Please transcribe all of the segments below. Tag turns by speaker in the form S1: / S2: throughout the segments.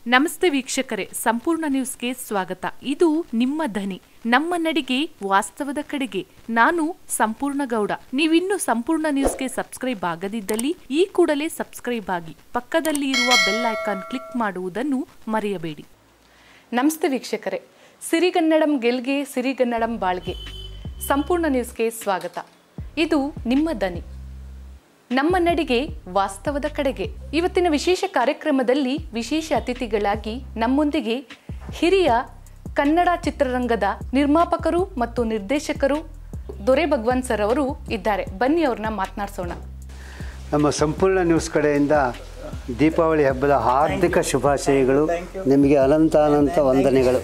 S1: ನಮಸ್ತೆ ವೀಕ್ಷಕರೇ, ಸಂಪೂರ್ಣ ನ್ಯೂಸ್ಗೆ ಸ್ವಾಗತ. ಇದು ನಿಮ್ಮ ಧ್ವನಿ, ನಮ್ಮ ನಡಿಗೆ ವಾಸ್ತವದ ಕಡೆಗೆ. ನಾನು ಸಂಪೂರ್ಣ ಗೌಡ. ನೀವಿನ್ನು ಸಂಪೂರ್ಣ ನ್ಯೂಸ್ಗೆ ಸಬ್ಸ್ಕ್ರೈಬ್ ಆಗದಿದ್ದಲ್ಲಿ ಈ ಕೂಡಲೇ ಸಬ್ಸ್ಕ್ರೈಬ್ ಆಗಿ, ಪಕ್ಕದಲ್ಲಿ ಇರುವ ಬೆಲ್ ಐಕಾನ್ ಕ್ಲಿಕ್ ಮಾಡುವುದನ್ನು ಮರೆಯಬೇಡಿ. ನಮಸ್ತೆ ವೀಕ್ಷಕರೇ, ಸಿರಿಗನ್ನಡಂ ಗೆಲ್ಗೆ ಸಿರಿಗನ್ನಡಂ ಬಾಳ್ಗೆ. ಸಂಪೂರ್ಣ ನ್ಯೂಸ್ಗೆ ಸ್ವಾಗತ. ಇದು ನಿಮ್ಮ ಧ್ವನಿ, ನಮ್ಮ ನಡಿಗೆ ವಾಸ್ತವದ ಕಡೆಗೆ. ಇವತ್ತಿನ ವಿಶೇಷ ಕಾರ್ಯಕ್ರಮದಲ್ಲಿ ವಿಶೇಷ ಅತಿಥಿಗಳಾಗಿ ನಮ್ಮೊಂದಿಗೆ ಹಿರಿಯ ಕನ್ನಡ ಚಿತ್ರರಂಗದ ನಿರ್ಮಾಪಕರು ಮತ್ತು ನಿರ್ದೇಶಕರು ದೊರೆ ಭಗವಂತ್ ಸರ್ ಅವರು ಇದ್ದಾರೆ. ಬನ್ನಿ ಅವ್ರನ್ನ ಮಾತನಾಡಿಸೋಣ.
S2: ನಮ್ಮ ಸಂಪೂರ್ಣ ನ್ಯೂಸ್ ಕಡೆಯಿಂದ ದೀಪಾವಳಿ ಹಬ್ಬದ ಹಾರ್ದಿಕ ಶುಭಾಶಯಗಳು. ನಿಮಗೆ ಅನಂತ ವಂದನೆಗಳು.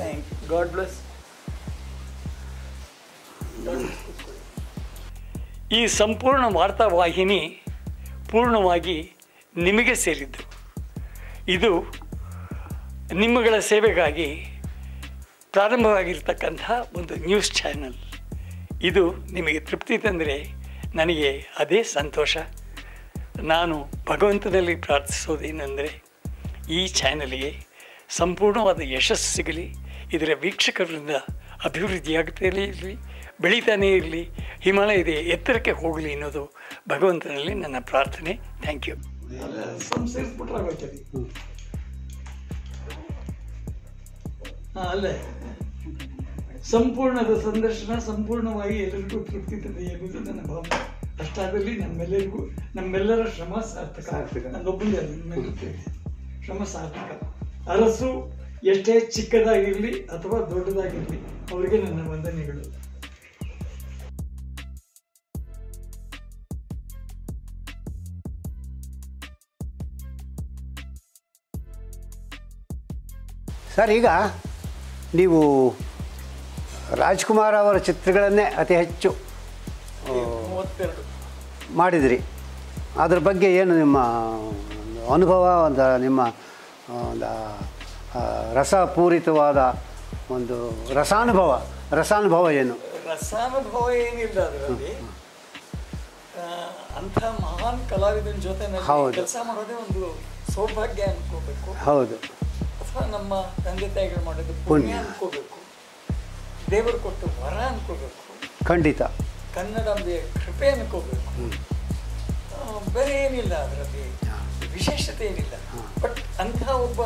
S3: ಈ ಸಂಪೂರ್ಣ ವಾರ್ತಾವಾಹಿನಿ ಪೂರ್ಣವಾಗಿ ನಿಮಗೆ ಸೇರಿದ್ದು. ಇದು ನಿಮ್ಮಗಳ ಸೇವೆಗಾಗಿ ಪ್ರಾರಂಭವಾಗಿರ್ತಕ್ಕಂತಹ ಒಂದು ನ್ಯೂಸ್ ಚಾನಲ್. ಇದು ನಿಮಗೆ ತೃಪ್ತಿ ತಂದರೆ ನನಗೆ ಅದೇ ಸಂತೋಷ. ನಾನು ಭಗವಂತನಲ್ಲಿ ಪ್ರಾರ್ಥಿಸೋದೇನೆಂದರೆ ಈ ಚಾನಲ್ಗೆ ಸಂಪೂರ್ಣವಾದ ಯಶಸ್ಸು ಸಿಗಲಿ, ಇದರ ವೀಕ್ಷಕರಿಂದ ಅಭಿವೃದ್ಧಿಯಾಗುತ್ತಲೇ ಇರಲಿ, ಬೆಳೀತಾನೇ ಇರಲಿ, ಹಿಮಾಲಯದ ಎತ್ತರಕ್ಕೆ ಹೋಗಲಿ ಅನ್ನೋದು ಭಗವಂತನಲ್ಲಿ ನನ್ನ ಪ್ರಾರ್ಥನೆ. Thank you. ಅಲ್ಲೇ ಸಂಪೂರ್ಣದ ಸಂದರ್ಶನ ಸಂಪೂರ್ಣವಾಗಿ ಎಲ್ಲರಿಗೂ ತೃಪ್ತಿ ತಂದೆ ಎಂಬುದು ನನ್ನ ಭಾವನೆ. ಅಷ್ಟಾದಲ್ಲಿ ನಮ್ಮೆಲ್ಲರ ಶ್ರಮ ಸಾರ್ಥಕ. ನನ್ನೊಬ್ಬನೇ ಶ್ರಮ ಸಾರ್ಥಕ. ಅರಸು ಎಷ್ಟೇ ಚಿಕ್ಕದಾಗಿರಲಿ ಅಥವಾ ದೊಡ್ಡದಾಗಿರಲಿ, ಅವರಿಗೆ ನನ್ನ ವಂದನೆಗಳು.
S2: ಸರ್, ಈಗ ನೀವು ರಾಜ್ಕುಮಾರ್ ಅವರ ಚಿತ್ರಗಳನ್ನೇ ಅತಿ ಹೆಚ್ಚು ಮಾಡಿದಿರಿ. ಅದ್ರ ಬಗ್ಗೆ ಏನು ನಿಮ್ಮ ಅನುಭವ, ನಿಮ್ಮ ರಸಪೂರಿತವಾದ ಒಂದು ರಸಾನುಭವ ಏನು?
S3: ರಸಾನುಭವ ಏನಿಲ್ಲ ಅದರಲ್ಲಿ. ಅಂಥ ಮಹಾನ್ ಕಲಾವಿದನ ಜೊತೆ ಕೆಲಸ ಮಾಡೋದೇ ಒಂದು ಸೌಭಾಗ್ಯ ಅನ್ಕೋಬೇಕು.
S2: ಹೌದು.
S3: ಅಥವಾ ನಮ್ಮ ತಂದೆ ತಾಯಿಗಳು ಮಾಡೋದು ಪುಣ್ಯ ಅನ್ಕೋಬೇಕು, ದೇವರು ಕೊಟ್ಟು ವರ ಅನ್ಕೋಬೇಕು,
S2: ಖಂಡಿತ
S3: ಕನ್ನಡಂಬೆಯ ಕೃಪೆ ಅನ್ಕೋಬೇಕು. ಬೇರೆ ಏನಿಲ್ಲ ಅದರಲ್ಲಿ, ವಿಶೇಷತೆ ಏನಿಲ್ಲ. ಬಟ್ ಅಂಥ ಒಬ್ಬ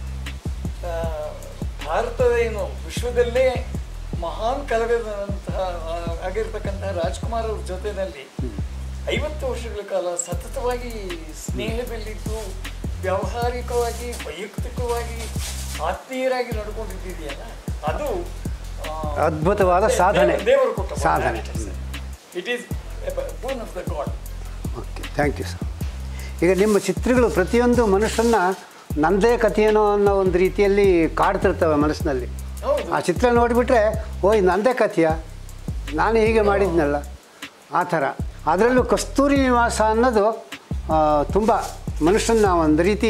S3: ಭಾರತದ ವಿಶ್ವದಲ್ಲೇ ಮಹಾನ್ ಕಲಾವಿದಂತಹ ಆಗಿರ್ತಕ್ಕಂತಹ ರಾಜ್ಕುಮಾರ್ ಅವ್ರ ಜೊತೆಯಲ್ಲಿ 50 ವರ್ಷಗಳ ಕಾಲ ಸತತವಾಗಿ ಸ್ನೇಹದಲ್ಲಿದ್ದು ವ್ಯಾವಹಾರಿಕವಾಗಿ ವೈಯಕ್ತಿಕವಾಗಿ ಆತ್ಮೀಯರಾಗಿ ನಡ್ಕೊಂಡಿದ್ದೀಯಲ್ಲ, ಅದು
S2: ಅದ್ಭುತವಾದ ಸಾಧನೆ.
S3: ದೇವರು ಕೊಟ್ಟ
S2: ಸಾಧನೆ.
S3: It is born of the god.
S2: Okay, thank you sir. ಈಗ ನಿಮ್ಮ ಚಿತ್ರಗಳು ಪ್ರತಿಯೊಂದು ಮನುಷ್ಯನ ನನ್ನದೇ ಕಥೆಯೇನೋ ಅನ್ನೋ ಒಂದು ರೀತಿಯಲ್ಲಿ ಕಾಡ್ತಿರ್ತವೆ ಮನಸ್ಸಿನಲ್ಲಿ. ಆ ಚಿತ್ರ ನೋಡಿಬಿಟ್ರೆ ಓಯ್ ನನ್ನದೇ ಕಥೆಯ, ನಾನು ಹೀಗೆ ಮಾಡಿದ್ನಲ್ಲ ಆ ಥರ. ಅದರಲ್ಲೂ ಕಸ್ತೂರಿ ನಿವಾಸ ಅನ್ನೋದು ತುಂಬ ಮನುಷ್ಯನ ಒಂದು ರೀತಿ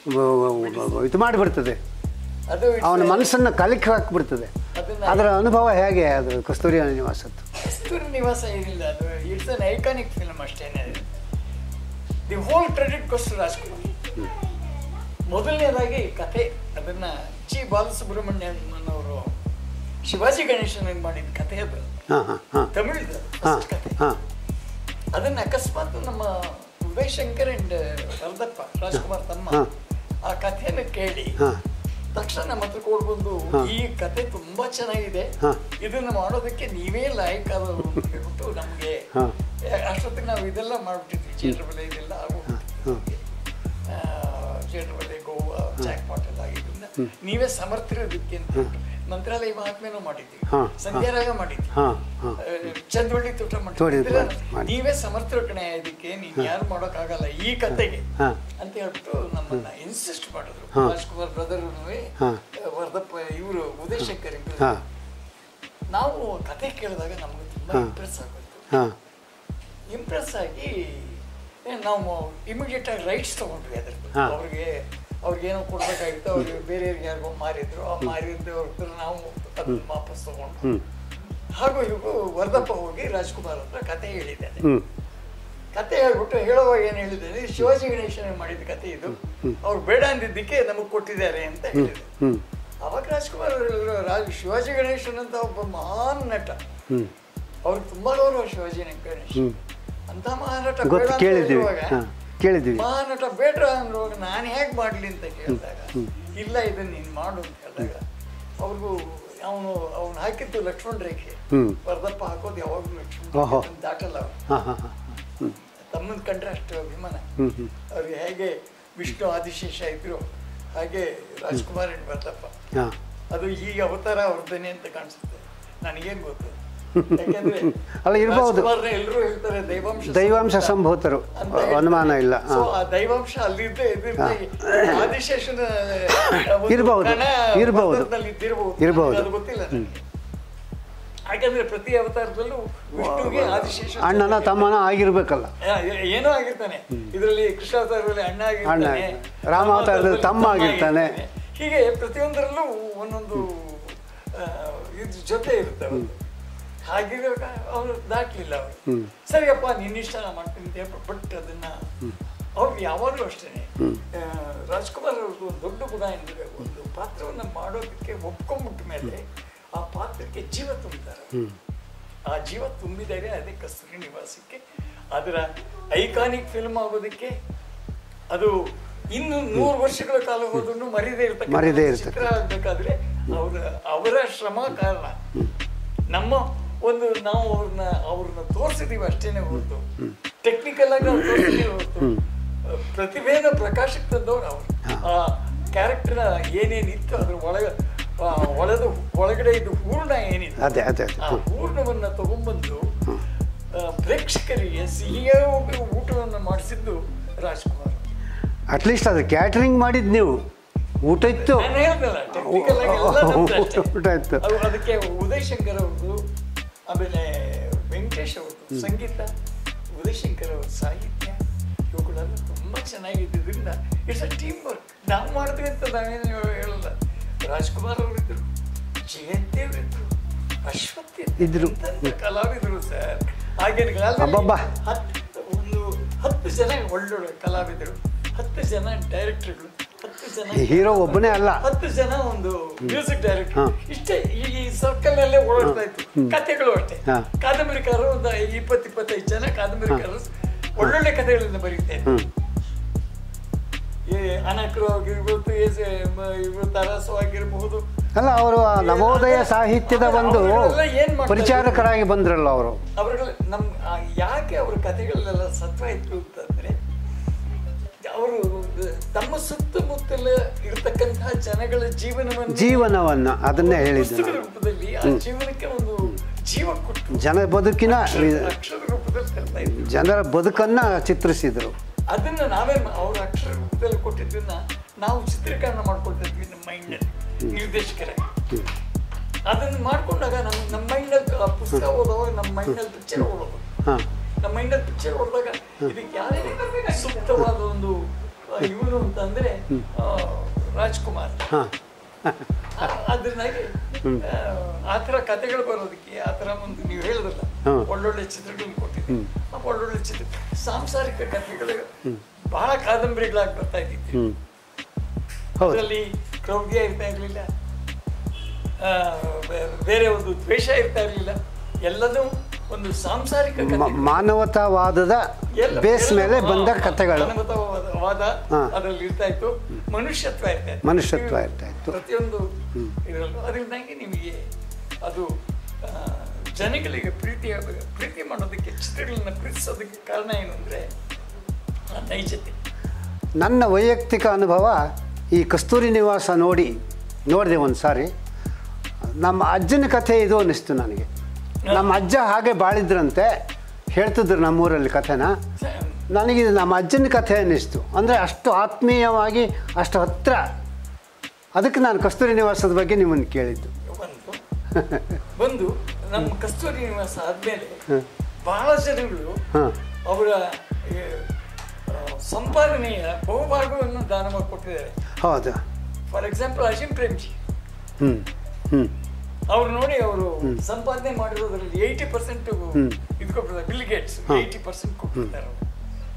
S2: ಇದು ಮಾಡಿಬಿಡ್ತದೆ, ಅವನ ಮನಸ್ಸನ್ನು ಕಲಿಕೆ ಹಾಕಿಬಿಡ್ತದೆ. ಅದರ ಅನುಭವ ಹೇಗೆ ಅದು ಕಸ್ತೂರಿ ನಿವಾಸದ್ದು?
S3: ಕಸ್ತೂರಿ ನಿವಾಸ ಏನಿಲ್ಲ, ಅದು ಇಟ್ಸ್ ಅನ್ ಐಕಾನಿಕ್ ಫಿಲ್ಮ್ ಅಷ್ಟೇನೆ. The whole credit goes to Rajkumar. ಮೊದಲನೇದಾಗಿ ಕಥೆ ಅದನ್ನ ಜಿ ಬಾಲಸುಬ್ರಹ್ಮಣ್ಯನ್ ಅವರು ಶಿವಾಜಿ ಗಣೇಶನ್ ಮಾಡಿದ ಕಥೆ. ಅದು ತಮಿಳ್ದು ಕಥೆ. ಅದನ್ನ ಅಕಸ್ಮಾತ್ ನಮ್ಮ ಉದಯ್ ಶಂಕರ್ ಅಂಡ್ ವರದಪ್ಪ ರಾಜ್ಕುಮಾರ್ ತಮ್ಮ ಆ ಕಥೆಯನ್ನು ಕೇಳಿ ತಕ್ಷಣ ನಮ್ಮ ಹತ್ರ ಕೊಡ್ಬಂದು, ಈ ಕತೆ ತುಂಬಾ ಚೆನ್ನಾಗಿದೆ, ಇದನ್ನ ಮಾಡೋದಕ್ಕೆ ನೀವೇ ಲಾಯಕಾದವರು ಅಂತ ಹೇಳ್ಬಿಟ್ಟು ನಮ್ಗೆ ಅಷ್ಟೊತ್ತಿಗೆ ನಾವು ಇದೆಲ್ಲ ಮಾಡ್ಬಿಟ್ಟಿದ್ವಿ. ಚೇಟ್ರಬಲೆ ಇದೆಲ್ಲ ಆಗೋಗ್ಬಿಟ್ಟು, ಚೇಟ್ರಬಲೆ ಗೋವಾ ಜಾಕ್ ಪಾಟ್ ಎಲ್ಲ ಆಗಿದ್ರಿಂದ ನೀವೇ ಸಮರ್ಥರಿರೋದಕ್ಕೆ ಅಂತ ಮಂತ್ರಾಲಯ ಮಹಾತ್ಮೆನೂ ಮಾಡಿದ್ವಿ, ಸಂಧ್ಯಾರಾಗ ಮಾಡಿದ್ವಿ, ಚಂದ್ರವಳ್ಳಿ ತೋಟ ಮಾಡಿದ್ವಿ. ನೀವೇ ಸಮರ್ಥರ ಕಣೆ, ಇದಕ್ಕೆ ನೀನ್ ಯಾರು ಮಾಡೋಕ್ಕಾಗಲ್ಲ ಈ ಕತೆಗೆ ಅಂತ ಹೇಳ್ಬಿಟ್ಟು ನಮ್ಮನ್ನ ಇನ್ಸಿಸ್ಟ್ ಮಾಡಿದ್ರು. ರಾಜ್ಕುಮಾರ್ ಬ್ರದರ್ ವರದಪ್ಪ ಇವರು ಉದಯ್ ಶಂಕರ್. ನಾವು ಕತೆ ಕೇಳಿದಾಗ ನಮ್ಗೆ ತುಂಬಾ ಇಂಪ್ರೆಸ್ ಆಗೋಯ್ತು. ಇಂಪ್ರೆಸ್ ಆಗಿ ನಾವು ಇಮಿಡಿಯೇಟ್ ಆಗಿ ರೈಟ್ಸ್ ತಗೊಂಡ್ವಿ ಅದ್ರದ್ದು. ಅವ್ರಿಗೇನೋ ಕೊಡ್ಬೇಕಾಗಿತ್ತು, ಅವ್ರಿಗೆ ಬೇರೆಯವ್ರಿಗೆ ಯಾರಿಗೋ ಮಾರಿದ್ರು, ಆ ಮಾರಿದ್ದವ್ರ ನಾವು ಅದನ್ನ ವಾಪಸ್ ತಗೊಂಡು ಹಾಗೂ ಇವು ವರದಪ್ಪ ಹೋಗಿ ರಾಜ್ಕುಮಾರ್ ಹತ್ರ ಕತೆ ಹೇಳಿದ್ದಾರೆ. ಕತೆ ಹೇಳ್ಬಿಟ್ಟು ಹೇಳುವಾಗ ಏನು ಹೇಳಿದ್ರೆ ಶಿವಾಜಿ ಗಣೇಶನ ಮಾಡಿದ ಕತೆ ಇದು, ಅವ್ರು ಬೇಡ ಅಂದಿದ್ದಕ್ಕೆ ನಮಗೆ ಕೊಟ್ಟಿದ್ದಾರೆ ಅಂತ ಹೇಳಿದ್ರು. ಅವಾಗ ರಾಜ್ಕುಮಾರ್ ಅವರು ಹೇಳಿದ್ರು, ಶಿವಾಜಿ ಗಣೇಶನ್ ಅಂತ ಒಬ್ಬ ಮಹಾನ್ ನಟ, ಅವ್ರಿಗೆ ತುಂಬಾ ಗೌರವ ಶಿವಾಜಿ ಗಣೇಶ್ ಅಂತ ಮಹಾನ್ ನಟ ಬೇಡ ಅಂತ ಹೇಳುವಾಗ ಮಹಾನ್ ನಟ ಬೇಡ ಅನ್ನುವಾಗ ನಾನು ಹೇಗೆ ಮಾಡ್ಲಿ ಅಂತ ಕೇಳಿದಾಗ, ಇಲ್ಲ ಇದನ್ನ ನೀನ್ ಮಾಡು ಅಂತ ಹೇಳಿದಾಗ ಅವ್ರಿಗೂ ಅವನು ಹಾಕಿದ್ದು ಲಕ್ಷ್ಮಣ ರೇಖೆ, ವರದಪ್ಪ ಹಾಕೋದು ಯಾವಾಗಲೂ ಲಕ್ಷ್ಮಣ ದಾಟಲ್ಲ, ತಮ್ಮನ್ ಕಂಡ್ರೆ ಅಷ್ಟು ಅಭಿಮಾನ. ಅವ್ರಿಗೆ ಹೇಗೆ ವಿಷ್ಣು ಆದಿಶೇಷ ಇದ್ರು ಹಾಗೆ ರಾಜ್ಕುಮಾರ್ ಅಂಡ್ ವರದಪ್ಪ, ಅದು ಈಗ ಅವತಾರ ಅವ್ರದ್ದೇನೆ ಅಂತ ಕಾಣಿಸುತ್ತೆ. ನನಗೇನ್ ಗೊತ್ತು, ಯಾಕೆಂದ್ರೆ
S2: ಅಲ್ಲ ಇರಬಹುದು,
S3: ಎಲ್ಲರೂ ಹೇಳ್ತಾರೆ
S2: ದೈವಾಂಶ ಸಂಭೂತರು, ಅನುಮಾನ ಇಲ್ಲ.
S3: ಆ ದೈವಾಂಶ ಅಲ್ಲಿದ್ದೇ ಆದಿಶೇಷನ
S2: ಇರಬಹುದು,
S3: ಗೊತ್ತಿಲ್ಲ ನನಗೆ. ಯಾಕಂದ್ರೆ ಪ್ರತಿ ಅವತಾರದಲ್ಲೂ ವಿಷ್ಣುಗೆ ಆದಿಶೇಷ
S2: ಅಣ್ಣನ ತಮ್ಮನ ಆಗಿರ್ಬೇಕಲ್ಲ,
S3: ಏನೋ ಆಗಿರ್ತಾನೆ. ಇದರಲ್ಲಿ ಕೃಷ್ಣ ಅವತಾರದಲ್ಲಿ ಅಣ್ಣ ಆಗಿರ್ತಾನೆ,
S2: ರಾಮ ಅವತಾರದಲ್ಲಿ ತಮ್ಮ ಆಗಿರ್ತಾನೆ.
S3: ಹೀಗೆ ಪ್ರತಿಯೊಂದರಲ್ಲೂ ಒಂದೊಂದು ಇದ್ರ ಜೊತೆ ಇರುತ್ತೆ. ಹಾಗಿರುವಾಗ ಅವರು ದಾಟ್ಲಿಲ್ಲ. ಅವರು ಸರಿಯಪ್ಪ ನಿನ್ನಿಷ್ಟ ನಾ ಮಾಡ್ತೀನಿ, ಬಟ್ ಅದನ್ನ ಅವ್ರಿಗೆ ಯಾವಾಗಲೂ ಅಷ್ಟೇನೆ. ರಾಜ್ಕುಮಾರ್ ಅವ್ರದ್ದು ಒಂದು ದೊಡ್ಡ ಗುಣ ಎಂದರೆ, ಒಂದು ಪಾತ್ರವನ್ನ ಮಾಡೋದಕ್ಕೆ ಒಪ್ಕೊಂಡ್ಬಿಟ್ಟ ಮೇಲೆ ಆ ಪಾತ್ರಕ್ಕೆ ಜೀವ ತುಂಬಿದ್ದಾರೆ. ಆ ಜೀವ ತುಂಬಿದರೆ ಅದೇ ಕಸ್ತೂರಿ ನಿವಾಸಕ್ಕೆ ಅದರ ಐಕಾನಿಕ್ ಫಿಲ್ಮ್ ಆಗೋದಕ್ಕೆ, ಅದು ಇನ್ನು 100 ವರ್ಷಗಳ ಕಾಲ ಹೋದ್ರೂ ಮರಿದೇ ಇರ್ತಕ್ಕಂಥ ಚಿತ್ರ ಆಗ್ಬೇಕಾದ್ರೆ ಅವರ ಶ್ರಮ ಕಾರಣ. ನಮ್ಮ ಒಂದು ನಾವು ಅವ್ರನ್ನ ತೋರಿಸಿದೀವಿ ಅಷ್ಟೇನೆ ಹೊರತು, ಟೆಕ್ನಿಕಲ್ ಆಗಿ ನಾವು ತೋರಿಸಿದೀವಿ ಹೊರತು ಪ್ರತಿಭೆನ ಪ್ರಕಾಶಕ್ಕೆ ತಂದವ್ರು ಅವರು. ಆ ಕ್ಯಾರೆಕ್ಟರ್ ಏನೇನಿತ್ತು ಅದ್ರ ಒಳಗಡೆ ಇದು ಹೂರ್ಣ ಏನಿತ್ತು, ಆ ಹೂರ್ಣವನ್ನ ತಗೊಂಡ್ಬಂದು ಪ್ರೇಕ್ಷಕರಿಗೆ ಸಿಹಿಯ ಊಟವನ್ನು ಮಾಡಿಸಿದ್ದು ರಾಜ್ಕುಮಾರ್.
S2: ಅಟ್ಲೀಸ್ಟ್ ಅದು ಕ್ಯಾಟರಿಂಗ್ ಮಾಡಿದ್ ನೀವು, ಊಟ ಇತ್ತು,
S3: ಊಟ ಇತ್ತು. ಅದಕ್ಕೆ ಉದಯ್ ಶಂಕರ್ ಅವ್ರದ್ದು, ಆಮೇಲೆ ವೆಂಕಟೇಶ್ ಅವ್ರದ್ದು ಸಂಗೀತ, ಉದಯ್ ಶಂಕರ್ ಅವ್ರ ಸಾಹಿತ್ಯ, ಇವುಗಳೆಲ್ಲ ತುಂಬಾ ಚೆನ್ನಾಗಿದ್ದರಿಂದ ಇಟ್ಸ್ ಅ ಟೀಮ್ ವರ್ಕ್. ನಾವು ಮಾಡಿದ್ವಿ ಅಂತ ನಾವೇನು ಹೇಳಲ್ಲ. ರಾಜ್ಕುಮಾರ್ ಅವರಿದ್ರು, ಜಯಂತಿಯವರಿದ್ರು, ಅಶ್ವಥ್ ಇದ್ರು, ಕಲಾವಿದರು ಸರ್. ಆಗಿನ ಕಾಲದಲ್ಲಿ ಒಂದು 10 ಜನ ಒಳ್ಳೊಳ್ಳೆ ಕಲಾವಿದರು, 10 ಜನ ಡೈರೆಕ್ಟರ್ಗಳು, 10 ಜನ
S2: ಹೀರೋ ಒಬ್ಬನೇ ಅಲ್ಲ,
S3: 10 ಜನ ಒಂದು ಮ್ಯೂಸಿಕ್ ಡೈರೆಕ್ಟರ್. ಇಷ್ಟೇ ಈ ಸರ್ಕಲ್ ನಲ್ಲೇ ಓಡಾಡ್ತಾ ಇತ್ತು. ಕಥೆಗಳು ಅಷ್ಟೇ, ಕಾದಂಬರಿಕಾರರು ಒಂದು 20-25 ಜನ ಕಾದಂಬರಿಕಾರರು ಒಳ್ಳೊಳ್ಳೆ ಕಥೆಗಳನ್ನ ಬರೀತಾ ಇದ್ರು. ಅನಕರು ಆಗಿರ್ಬೋದು, ತರಾಸು ಆಗಿರಬಹುದು.
S2: ಅಲ್ಲ, ಅವರು ನವೋದಯ ಸಾಹಿತ್ಯದ ಒಂದು ಪರಿಚಾರಕರಾಗಿ ಬಂದ್ರಲ್ಲ ಅವರು.
S3: ಅವ್ರ ಯಾಕೆ ಅವ್ರ ಕಥೆಗಳಲ್ಲೆಲ್ಲ ಸತ್ವ ಇತ್ತು ಅಂತಂದ್ರೆ, ಅವರು ತಮ್ಮ ಸುತ್ತಮುತ್ತಲ ಇರತಕ್ಕಂತಹ ಜನಗಳ ಜೀವನವನ್ನ
S2: ಅದನ್ನೇ ಹೇಳಿದ್ರು
S3: ರೂಪದಲ್ಲಿ ಆ ಜೀವನಕ್ಕೆ ಒಂದು ಜೀವ ಕೊಟ್ಟು ಅಕ್ಷರ ರೂಪದಲ್ಲಿ
S2: ಜನರ ಬದುಕನ್ನ ಚಿತ್ರಿಸಿದ್ರು.
S3: ಅದನ್ನ ನಾವೇ ಅವ್ರ ಅಕ್ಷರ ರೂಪದಲ್ಲಿ ಕೊಟ್ಟಿದ್ದನ್ನ ನಾವು ಚಿತ್ರೀಕರಣ ಮಾಡ್ಕೊಳ್ತಿದ್ವಿ ನಮ್ಮ ಮೈಂಡಲ್ಲಿ, ನಿರ್ದೇಶಕರಾಗಿ. ಅದನ್ನ ಮಾಡ್ಕೊಂಡಾಗ ನಮ್ಮ ಮೈಂಡಲ್ಲಿ ಪುಸ್ತಕ ಓದೋವಾಗ ನಮ್ಮ ಮೈಂಡಲ್ಲಿ ಪಿಕ್ಚರ್ ಓದೋದು, ನಮ್ಮ ಮೈಂಡಲ್ಲಿ ಪಿಕ್ಚರ್ ಓದಿದಾಗ ಇದಕ್ಕೆ ಯಾರೇ ಸೂಕ್ತವಾದ ಒಂದು ಇವನು ಅಂತಂದ್ರೆ ರಾಜ್ಕುಮಾರ್. ಅದನ್ನಾಗಿ ಆ ಥರ ಕಥೆಗಳು ಬರೋದಕ್ಕೆ, ಆ ಥರ ಒಂದು ನೀವು ಹೇಳಿದ್ರಲ್ಲ ಒಳ್ಳೊಳ್ಳೆ ಚಿತ್ರಗಳನ್ನು ಕೊಟ್ಟಿದ್ವಿ. ಆ ಒಳ್ಳೊಳ್ಳೆ ಚಿತ್ರ ಸಾಂಸಾರಿಕ ಕಥೆಗಳು ಬಹಳ ಕಾದಂಬರಿಗಳಾಗಿ ಬರ್ತಾ ಇದ್ದಿತ್ತು. ಅದರಲ್ಲಿ ಕ್ರೌರ್ಯ ಇರ್ತಾ ಇರಲಿಲ್ಲ, ಬೇರೆ ಒಂದು ದ್ವೇಷ ಇರ್ತಾ ಇರಲಿಲ್ಲ. ಎಲ್ಲದೂ ಒಂದು ಸಾಂಸಾರಿಕ
S2: ಮಾನವತಾವಾದದ ಬೇಸ್ ಮೇಲೆ ಬಂದ ಕಥೆಗಳು.
S3: ಮಾನವತಾವಾದ ಅದರಲ್ಲಿ ಇರ್ತಾ ಇತ್ತು, ಮನುಷ್ಯತ್ವ ಇರ್ತಾ ಇತ್ತು ಪ್ರತಿಯೊಂದು ಇದರಲ್ಲೂ. ಅದರಿಂದಾಗಿ ನಿಮಗೆ ಅದು ಜನಗಳಿಗೆ ಪ್ರೀತಿ ಮಾಡೋದಕ್ಕೆ, ಚಿತ್ರಗಳನ್ನ ಪ್ರೀತಿಸೋದಕ್ಕೆ ಕಾರಣ ಏನು ಅಂದರೆ ನೈಜತೆ.
S2: ನನ್ನ ವೈಯಕ್ತಿಕ ಅನುಭವ, ಈ ಕಸ್ತೂರಿ ನಿವಾಸ ನೋಡಿದೆ ಒಂದು ಸಾರಿ. ನಮ್ಮ ಅಜ್ಜನ ಕಥೆ ಇದು ಅನ್ನಿಸ್ತು ನನಗೆ. ನಮ್ಮ ಅಜ್ಜ ಹಾಗೆ ಬಾಳಿದ್ರಂತೆ, ಹೇಳ್ತಿದ್ರು ನಮ್ಮೂರಲ್ಲಿ ಕಥೆನ. ನನಗಿದು ನಮ್ಮ ಅಜ್ಜನ ಕಥೆ ಅನ್ನಿಸ್ತು. ಅಂದರೆ ಅಷ್ಟು ಆತ್ಮೀಯವಾಗಿ, ಅಷ್ಟು ಹತ್ತಿರ. ಅದಕ್ಕೆ ನಾನು ಕಸ್ತೂರಿ ನಿವಾಸದ ಬಗ್ಗೆ ನಿಮ್ಮನ್ನು ಕೇಳಿದ್ದು.
S3: ಬಂದು ನಮ್ಮ ಕಸ್ತೂರಿ ನಿವಾಸ ಆದಮೇಲೆ ಬಹಳ ಜನಗಳು ಅವರ ಸಂಪಾದನೆಯ ಬಹುಭಾಗವನ್ನು ದಾನ ಮಾಡಿಕೊಟ್ಟಿದ್ದಾರೆ.
S2: ಹೌದು.
S3: ಫಾರ್ ಎಕ್ಸಾಂಪಲ್ ಅಜಿಂ ಪ್ರೇಮ್ಜಿ ಅವ್ರು ನೋಡಿ, ಅವರು ಸಂಪಾದನೆ ಮಾಡಿರೋದ್ರಲ್ಲಿ 80% ಇದು ಕೊಟ್ಬಿಡ್ತಾರೆ. ಬಿಲ್ ಗೇಟ್ಸ್ 80% ಕೊಟ್ಬಿಡ್ತಾರೆ ಅವರು.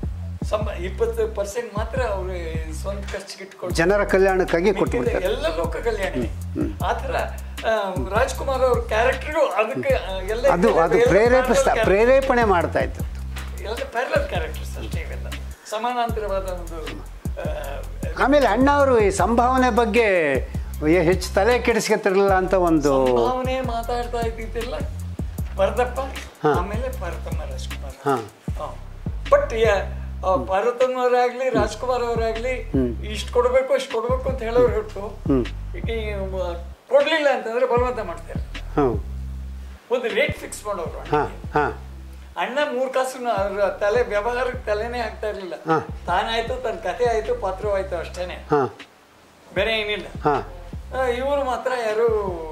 S3: 20% ಮಾತ್ರ ಅವರು ಸ್ವಂತ ಖರ್ಚಿಗೆ ಇಟ್ಕೊಂಡು
S2: ಜನರ ಕಲ್ಯಾಣಕ್ಕಾಗಿ ಕೊಟ್ಬಿಡ್ತಾರೆ.
S3: ಎಲ್ಲ ಲೋಕ ಕಲ್ಯಾಣನೇ. ಆ ಥರ ರಾಜ್ಕುಮಾರ್ ಅವ್ರ ಕ್ಯಾರೆಕ್ಟರ್ ಅದಕ್ಕೆ ಎಲ್ಲ
S2: ಅದು ಪ್ರೇರೇಪಣೆ ಮಾಡ್ತಾ ಇತ್ತು.
S3: ಎಲ್ಲ ಪ್ಯಾರಲಲ್ ಕ್ಯಾರೆಕ್ಟರ್ಸ್ ಅಷ್ಟೇ ಇವೆಲ್ಲ, ಸಮಾನಾಂತರವಾದ ಒಂದು.
S2: ಆಮೇಲೆ ಅಣ್ಣ ಅವರು ಈ ಸಂಭಾವನೆ ಬಗ್ಗೆ ಹೆಚ್ಚು ತಲೆ ಕೆಡಿಸ್ಕೊತಿರಲಿಲ್ಲ ಅಂತ ಒಂದು
S3: ಸಂಭಾವನೆ ಮಾತಾಡ್ತಾ ಇದ್ದಿದ್ದೆಲ್ಲ ಪರದಪ್ಪ, ಆಮೇಲೆ ಪಾರ್ವತಮ್ಮ ರಾಜ್ಕುಮಾರ್. ಬಟ್ ಪಾರ್ವತಮ್ಮವರಾಗ್ಲಿ ರಾಜ್ಕುಮಾರ್ ಅವರಾಗ್ಲಿ ಇಷ್ಟು ಕೊಡ್ಬೇಕು ಇಷ್ಟು ಕೊಡ್ಬೇಕು ಅಂತ ಹೇಳೋರು ಹೊರತು ಈಗ ಕೊಡ್ಲಿಲ್ಲ ಅಂತಂದ್ರೆ ಬಲವಂತ ಮಾಡ್ತಾರೆ. ಒಂದು ರೇಟ್ ಫಿಕ್ಸ್ ಮಾಡೋರು. ಅಣ್ಣ 3 ಕಾಸು ಅವ್ರ ತಲೆ ವ್ಯವಹಾರಕ್ಕೆ ತಲೆನೇ ಆಗ್ತಾ ಇರ್ಲಿಲ್ಲ. ತಾನಾಯ್ತು, ತನ್ನ ಕಥೆ ಆಯ್ತು, ಪಾತ್ರವಾಯ್ತು ಅಷ್ಟೇನೆ, ಬೇರೆ ಏನಿಲ್ಲ. ಇವರು ಮಾತ್ರ ಯಾರು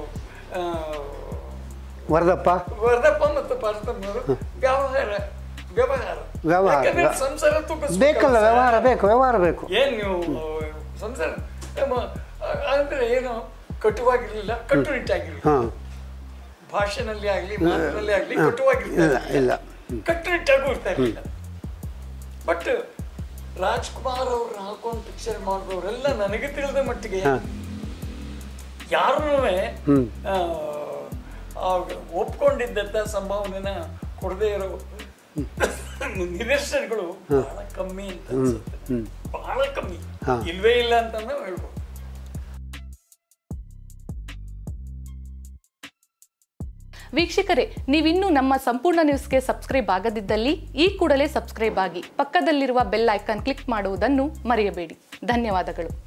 S2: ವರದಪ್ಪ
S3: ಮತ್ತು ಪಾರ್ವತಮ್ಮವರು ವ್ಯವಹಾರ ಸಂಸಾರ
S2: ಬೇಕಲ್ಲ, ವ್ಯವಹಾರ ಬೇಕು.
S3: ಏನ್ ನೀವು ಸಂಸಾರ ಅಂದ್ರೆ ಏನು ಕಟುವಾಗಿರ್ಲಿಲ್ಲ, ಕಟ್ಟುನಿಟ್ಟಾಗಿರ್ಲಿಲ್ಲ. ಭಾಷೆನಲ್ಲಿ ಆಗ್ಲಿ ಮಾತಿನಲ್ಲಿ ಆಗ್ಲಿ ಕಟುವಾಗಿರ್ಲಿಲ್ಲ, ಕಟ್ಟುನಿಟ್ಟಾಗೂ ಇರ್ತಾ ಇರ್ಲಿಲ್ಲ. ಬಟ್ ರಾಜ್ಕುಮಾರ್ ಅವ್ರು ಹಾಕೊಂಡು ಪಿಕ್ಚರ್ ಮಾಡಿದವರೆಲ್ಲ ನನಗೆ ತಿಳಿದ ಮಟ್ಟಿಗೆ ಯಾರೂ ಒಪ್ಕೊಂಡಿದ್ದಂತ ಸಂಭಾವನೆನ ಕೊಡದೇ ಇರೋ ನಿದರ್ಶನಗಳು ಬಹಳ ಕಮ್ಮಿ ಅಂತ ಅನ್ಸುತ್ತೆ. ಬಹಳ ಕಮ್ಮಿ, ಇಲ್ವೇ ಇಲ್ಲ ಅಂತ ಹೇಳ್ಬೋದು.
S1: ವೀಕ್ಷಕರೇ, ನೀವಿನ್ನೂ ನಮ್ಮ ಸಂಪೂರ್ಣ ನ್ಯೂಸ್ಗೆ ಸಬ್ಸ್ಕ್ರೈಬ್ ಆಗದಿದ್ದಲ್ಲಿ ಈ ಕೂಡಲೇ ಸಬ್ಸ್ಕ್ರೈಬ್ ಆಗಿ ಪಕ್ಕದಲ್ಲಿರುವ ಬೆಲ್ ಐಕಾನ್ ಕ್ಲಿಕ್ ಮಾಡುವುದನ್ನು ಮರೆಯಬೇಡಿ. ಧನ್ಯವಾದಗಳು.